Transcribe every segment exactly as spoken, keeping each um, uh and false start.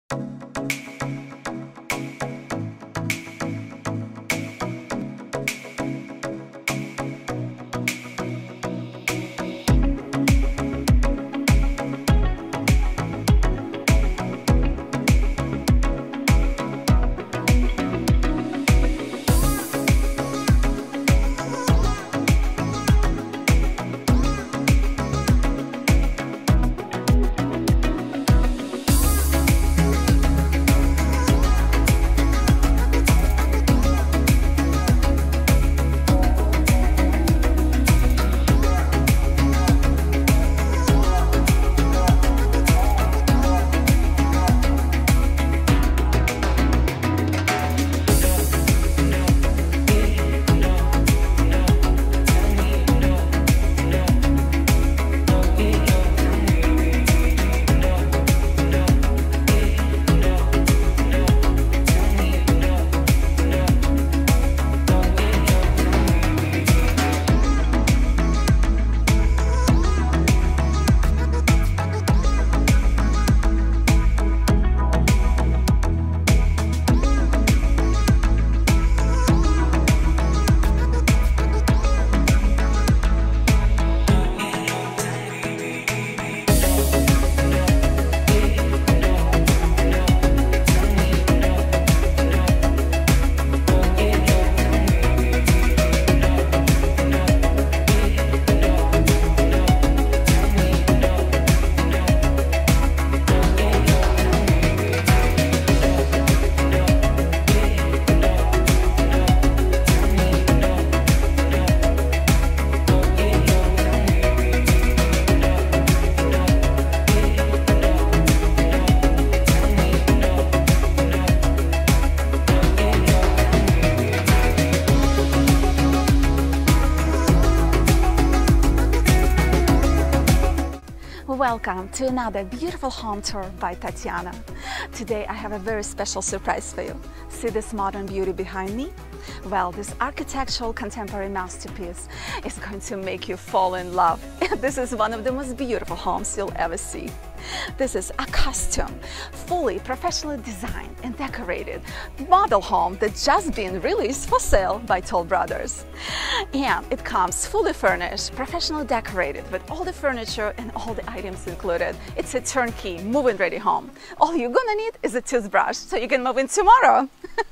Welcome to another beautiful home tour by Tatiana. Today I have a very special surprise for you. See this modern beauty behind me? Well, this architectural contemporary masterpiece is going to make you fall in love. This is one of the most beautiful homes you'll ever see. This is a custom, fully professionally designed and decorated model home that's just been released for sale by Toll Brothers. And it comes fully furnished, professionally decorated with all the furniture and all the items included. It's a turnkey, move-in ready home. All you're gonna need is a toothbrush so you can move in tomorrow.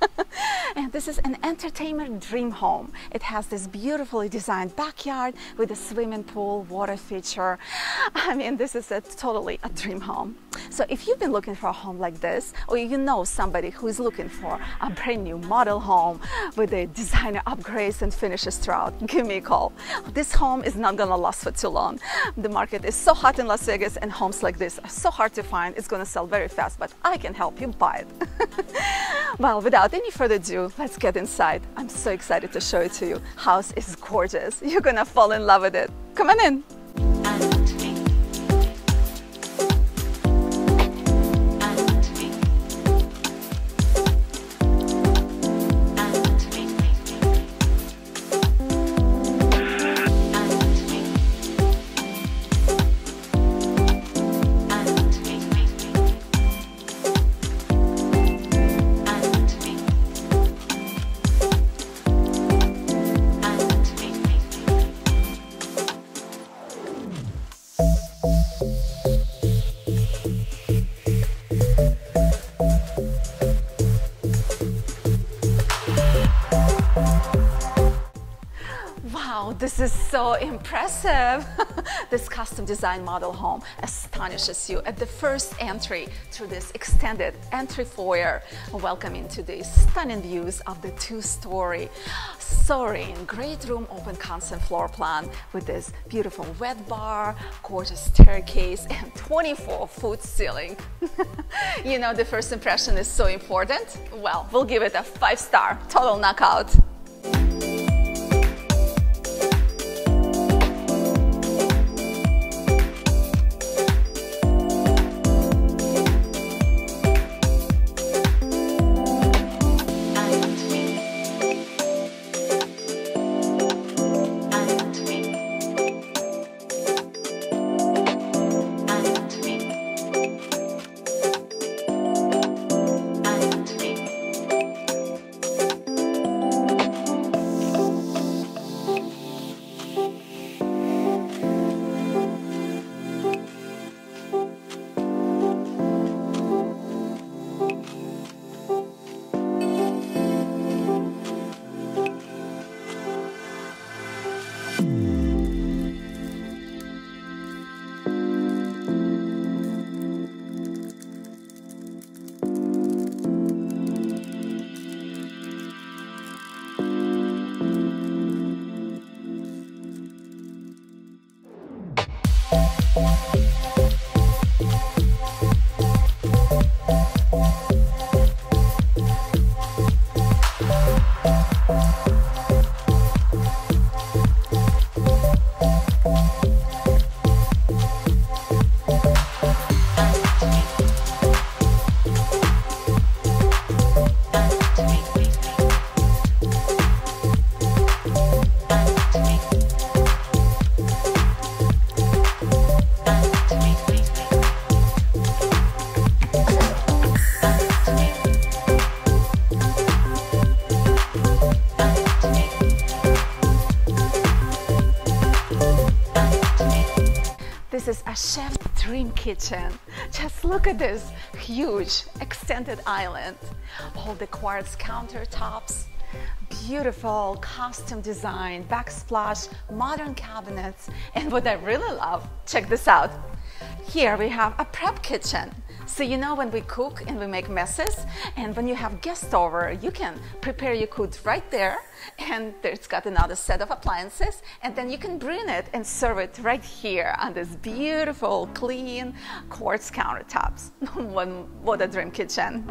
And this is an entertainment dream home. It has this beautifully designed backyard with a swimming pool, water feature. I mean, this is a totally a dream home. So if you've been looking for a home like this, or you know somebody who is looking for a brand new model home with the designer upgrades and finishes throughout, give me a call. This home is not gonna last for too long. The market is so hot in Las Vegas and homes like this are so hard to find. It's gonna sell very fast, but I can help you buy it. Well, without any further ado, let's get inside. I'm so excited to show it to you. House is gorgeous. You're gonna fall in love with it. Come on in. Wow, this is so impressive. This custom design model home astonishes you at the first entry through this extended entry foyer, welcoming to the stunning views of the two-story soaring great room open concept floor plan with this beautiful wet bar, gorgeous staircase, and twenty-four foot ceiling. You know, the first impression is so important. Well, we'll give it a five star, total knockout. a chef's dream kitchen. Just look at this huge extended island. All the quartz countertops, beautiful custom design, backsplash, modern cabinets, and what I really love, check this out. Here we have a prep kitchen. So you know when we cook and we make messes, and when you have guests over, you can prepare your food right there, and it's got another set of appliances, and then you can bring it and serve it right here on this beautiful, clean quartz countertops. What a dream kitchen.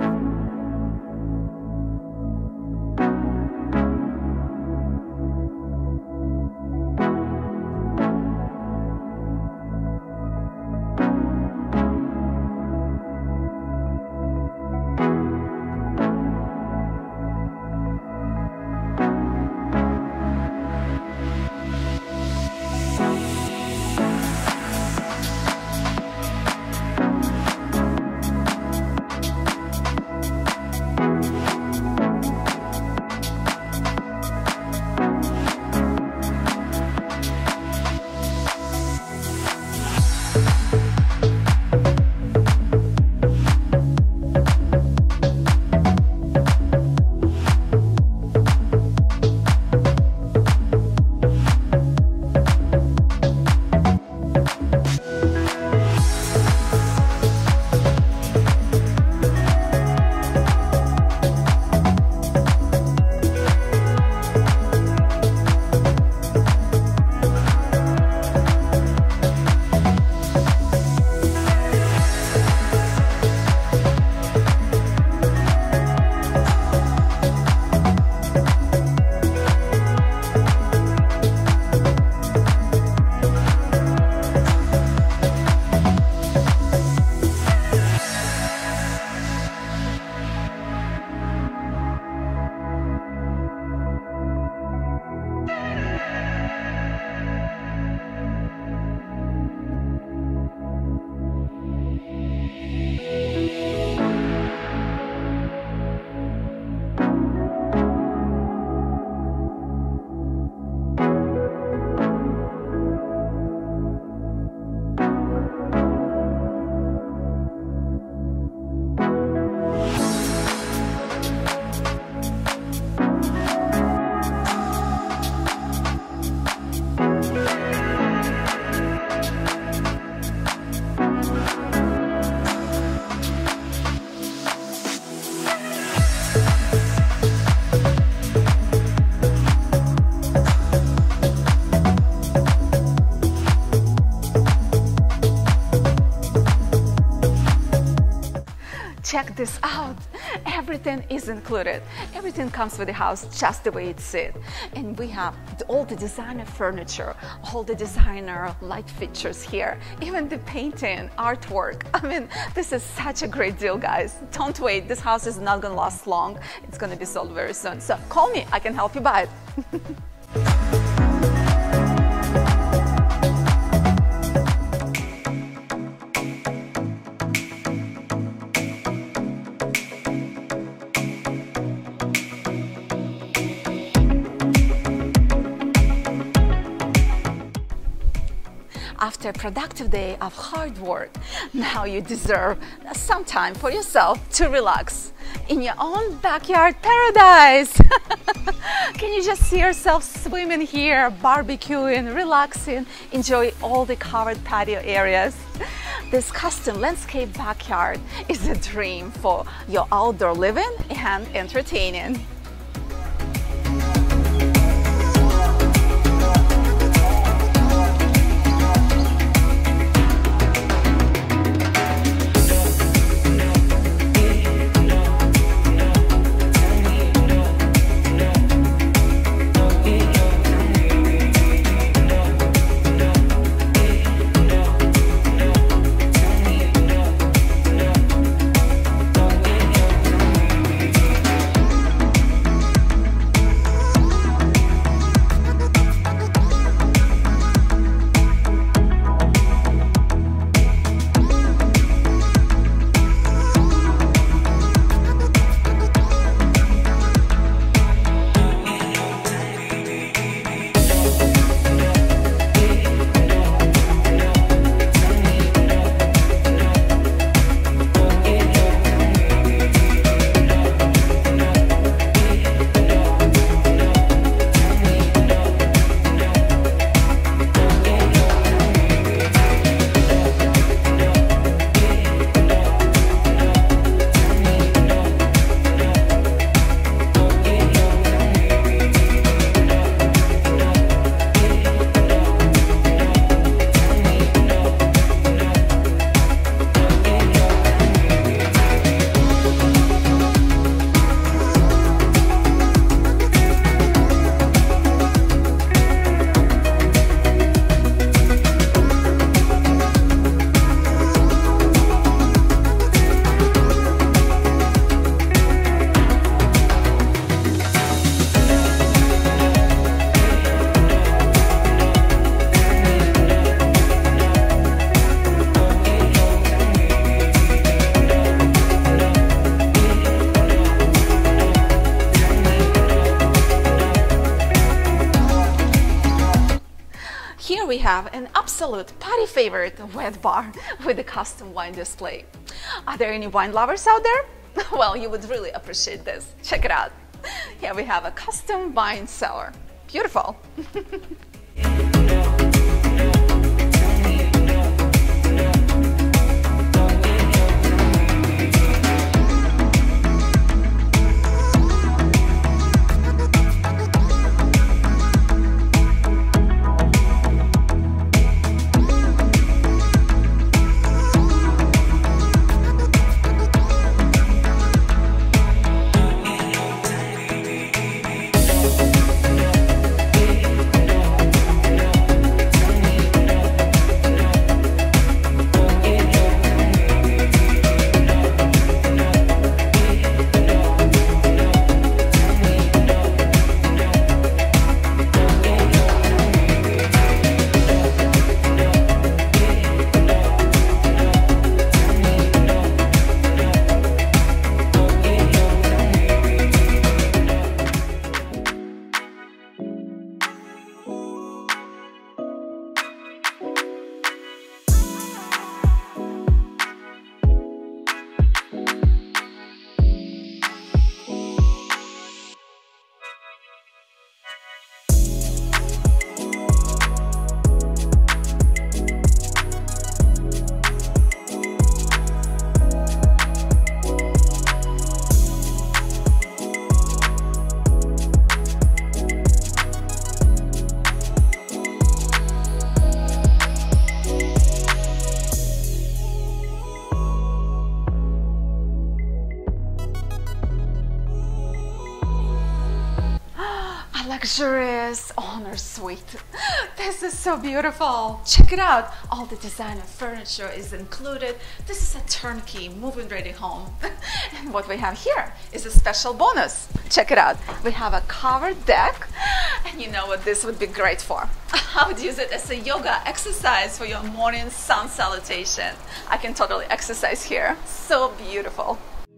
Check this out. Everything is included. Everything comes with the house just the way it's it. And we have all the designer furniture, all the designer light fixtures here, even the painting, artwork. I mean, this is such a great deal, guys. Don't wait. This house is not going to last long. It's going to be sold very soon. So call me. I can help you buy it. After a productive day of hard work, now you deserve some time for yourself to relax in your own backyard paradise. Can you just see yourself swimming here, barbecuing, relaxing, enjoy all the covered patio areas? This custom landscape backyard is a dream for your outdoor living and entertaining. have an absolute party favorite wet bar with a custom wine display. Are there any wine lovers out there? Well, you would really appreciate this. Check it out. Here we have a custom wine cellar. Beautiful. Luxurious honor suite. This is so beautiful. Check it out. All the designer furniture is included. This is a turnkey move-in ready home. And what we have here is a special bonus. Check it out. We have a covered deck. And you know what this would be great for? I would use it as a yoga exercise for your morning sun salutation. I can totally exercise here. So beautiful.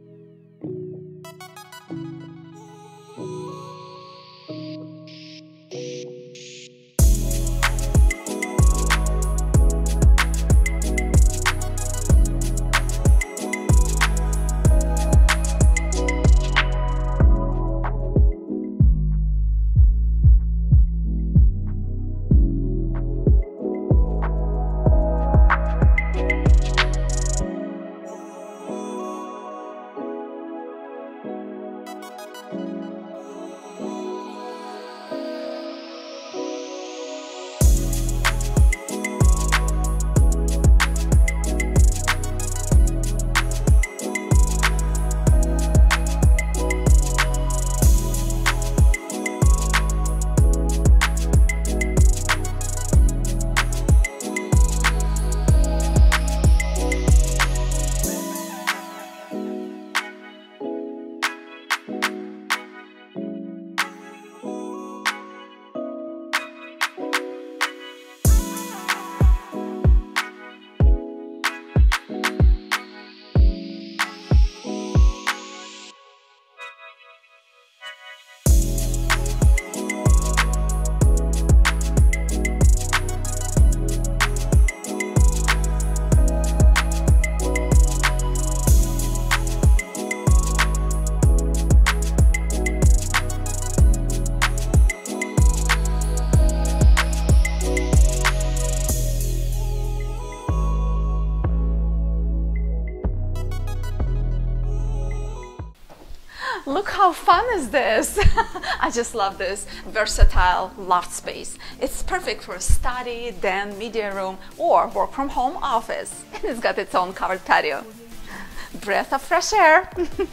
Look how fun is this! I just love this versatile loft space. It's perfect for study, den, media room, or work from home office. And it's got its own covered patio. Breath of fresh air!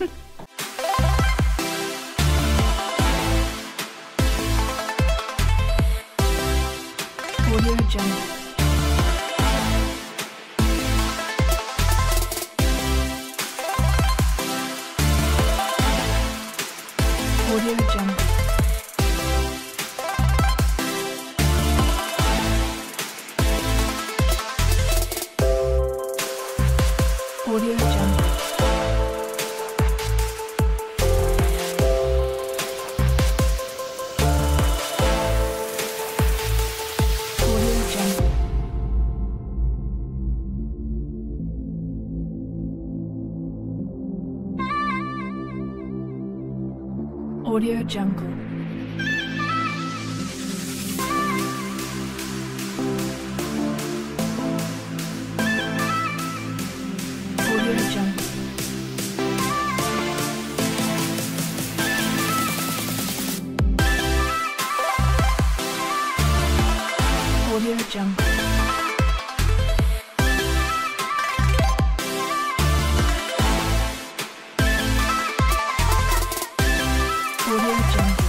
Audio Jungle. Audio Jungle. Audio Jungle. Audio Jungle. Audio Jungle. Audio Jungle. Audio Jungle. Audio Jungle.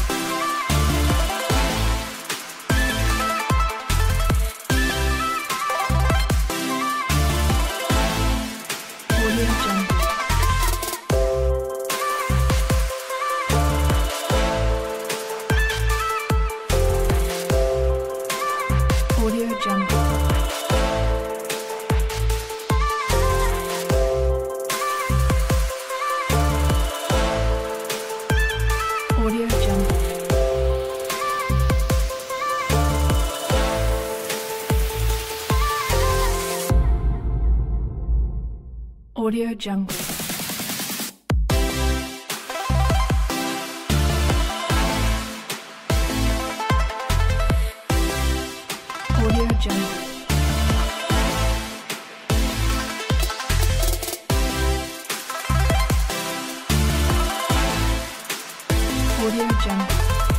Audio Jungle. Audio Jungle. Audio Jungle. Audio Jungle. Audio Jungle. Audio Jungle.